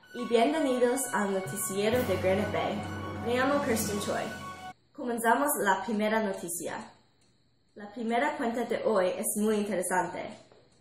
y bienvenidos al noticiero de Granite Bay. Me llamo Kirsten Choi. Comenzamos la primera noticia. La primera cuenta de hoy es muy interesante.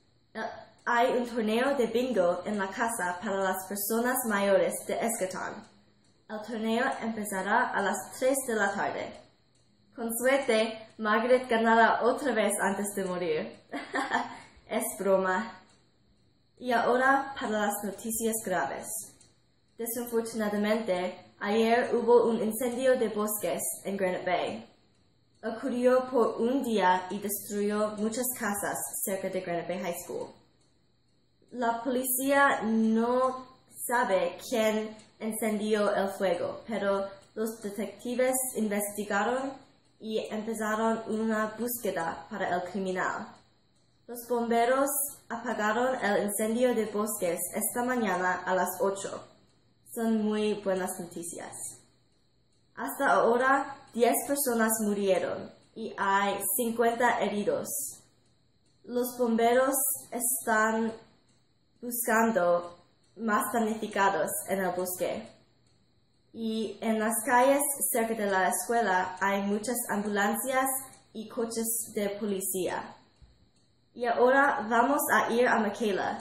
Hay un torneo de bingo en la casa para las personas mayores de Escatón. El torneo empezará a las 3 de la tarde. Con suerte, Margaret ganará otra vez antes de morir. Es broma. Y ahora para las noticias graves. Desafortunadamente, ayer hubo un incendio de bosques en Granite Bay. Ocurrió por un día y destruyó muchas casas cerca de Granite Bay High School. La policía no sabe quién encendió el fuego, pero los detectives investigaron y empezaron una búsqueda para el criminal. Los bomberos apagaron el incendio de bosques esta mañana a las 8. Son muy buenas noticias. Hasta ahora, 10 personas murieron y hay 50 heridos. Los bomberos están buscando más damnificados en el bosque. Y en las calles cerca de la escuela hay muchas ambulancias y coches de policía. Y ahora vamos a ir a Michaela,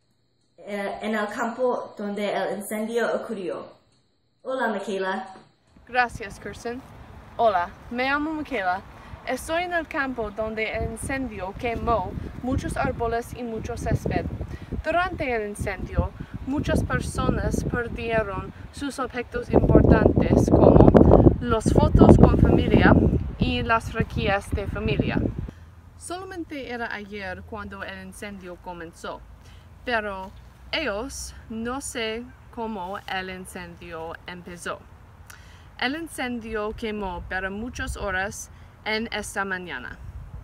en el campo donde el incendio ocurrió. Hola, Michaela. Gracias, Kirsten. Hola, me llamo Michaela. Estoy en el campo donde el incendio quemó muchos árboles y mucho césped. Durante el incendio, muchas personas perdieron sus objetos importantes como las fotos con familia y las reliquias de familia. Solamente era ayer cuando el incendio comenzó, pero ellos no sé cómo el incendio empezó. El incendio quemó por muchas horas en esta mañana.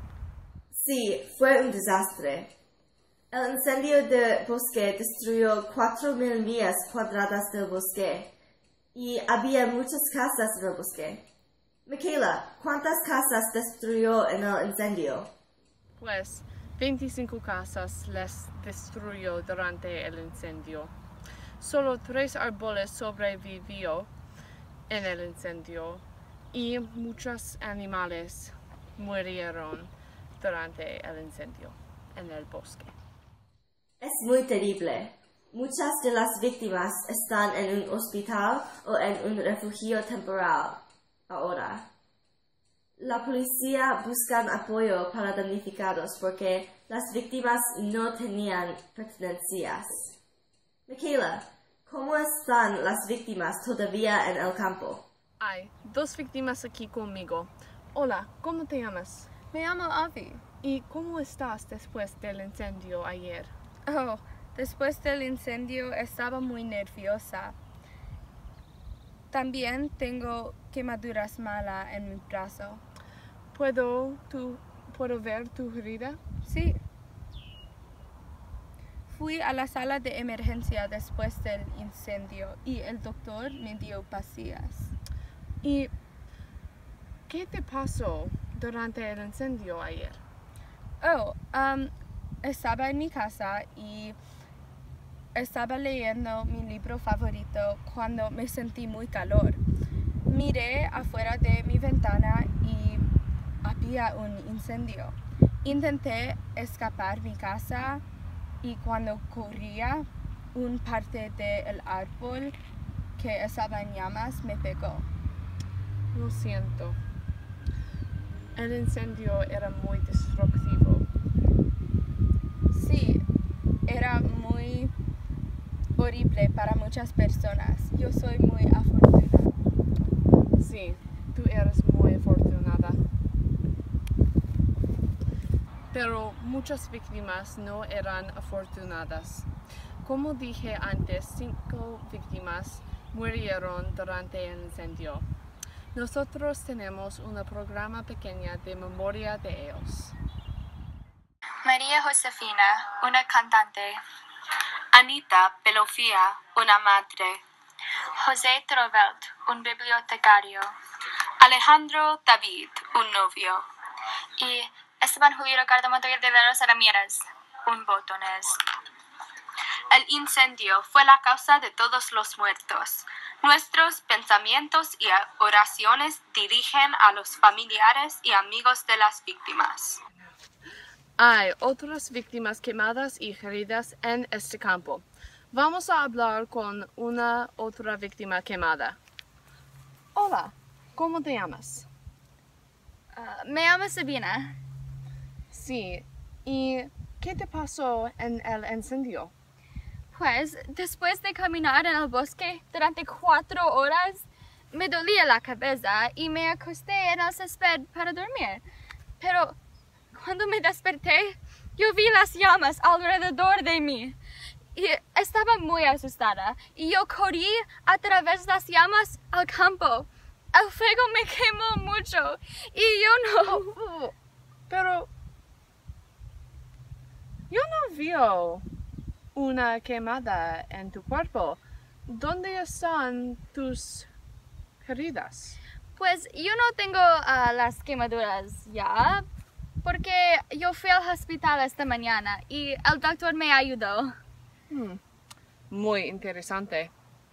Sí, fue un desastre. El incendio de bosque destruyó 4,000 millas cuadradas del bosque y había muchas casas en el bosque. Michaela, ¿cuántas casas destruyó en el incendio? Pues 25 casas les destruyó durante el incendio. Solo 3 árboles sobrevivió en el incendio y muchos animales murieron durante el incendio en el bosque. Es muy terrible. Muchas de las víctimas están en un hospital o en un refugio temporal ahora. La policía busca apoyo para damnificados porque las víctimas no tenían pertenencias. Michaela, ¿cómo están las víctimas todavía en el campo? Hay 2 víctimas aquí conmigo. Hola, ¿cómo te llamas? Me llamo Avi. ¿Y cómo estás después del incendio ayer? Oh, después del incendio estaba muy nerviosa. También tengo quemaduras malas en mi brazo. ¿Puedo ver tu herida? Sí. Fui a la sala de emergencia después del incendio y el doctor me dio pastillas. ¿Y qué te pasó durante el incendio ayer? Oh, estaba en mi casa y estaba leyendo mi libro favorito cuando me sentí muy calor. Miré afuera de mi ventana y había un incendio. Intenté escapar mi casa y cuando corría, una parte del árbol que estaba en llamas me pegó. Lo siento. El incendio era muy destructivo. Sí, era muy horrible para muchas personas. Yo soy muy afortunada. Sí, tú eres muy afortunada. Pero muchas víctimas no eran afortunadas. Como dije antes, 5 víctimas murieron durante el incendio. Nosotros tenemos un programa pequeño de memoria de ellos. María Josefina, una cantante. Anita Pelofía, una madre. José Trovelt, un bibliotecario. Alejandro David, un novio. Y Esteban Julio Ricardo Montoya de Veros Ramírez, un botonés. El incendio fue la causa de todos los muertos. Nuestros pensamientos y oraciones dirigen a los familiares y amigos de las víctimas. Hay otras víctimas quemadas y heridas en este campo. Vamos a hablar con una otra víctima quemada. Hola, ¿cómo te llamas? Me llamo Sabina. Sí, ¿y qué te pasó en el incendio? Pues, después de caminar en el bosque durante 4 horas, me dolía la cabeza y me acosté en el césped para dormir. Pero cuando me desperté, yo vi las llamas alrededor de mí. Y estaba muy asustada y yo corrí a través de las llamas al campo. El fuego me quemó mucho y yo no... Pero yo no veo una quemada en tu cuerpo. ¿Dónde están tus heridas? Pues yo no tengo las quemaduras ya, porque yo fui al hospital esta mañana y el doctor me ayudó. Muy interesante.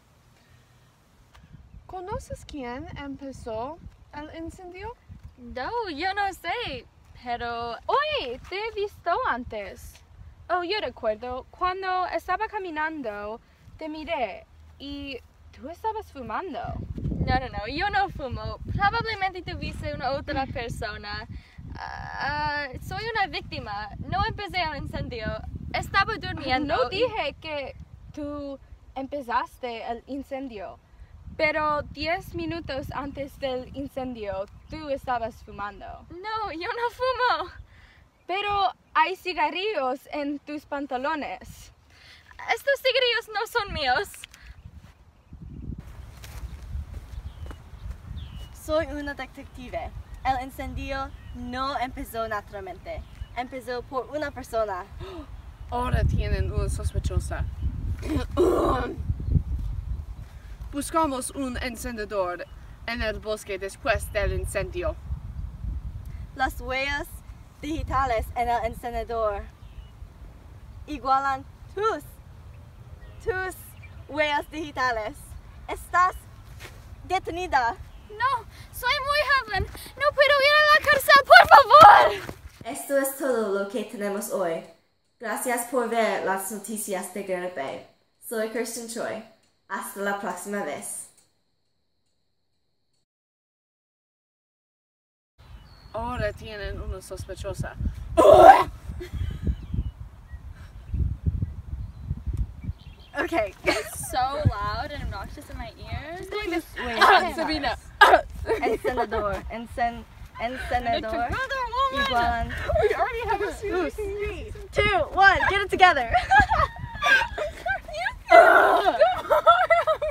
¿Conoces quién empezó el incendio? No, yo no sé, pero... Oye, te he visto antes. Oh, yo recuerdo, cuando estaba caminando, te miré y tú estabas fumando. No, yo no fumo. Probablemente tú viste una otra persona. Soy una víctima. No empecé el incendio. Estaba durmiendo. No dije que tú empezaste el incendio, pero 10 minutos antes del incendio tú estabas fumando. No, yo no fumo. Pero hay cigarrillos en tus pantalones. Estos cigarrillos no son míos. Soy una detective. El incendio no empezó naturalmente. Empezó por una persona. Ahora tienen una sospechosa. Buscamos un encendedor en el bosque después del incendio. Las huellas digitales en el encendedor igualan tus huellas digitales. Estás detenida. No, soy muy joven. No puedo ir a la cárcel, por favor. Esto es todo lo que tenemos hoy. Gracias por ver las noticias de Granite Bay. Soy Kirsten Choi. Hasta la próxima vez. Ahora tienen una sospechosa. Okay. It's so loud and obnoxious in my ears. Sabina. Encendedor. Encendedor. Igualan. We already have a 2, 1, get it together.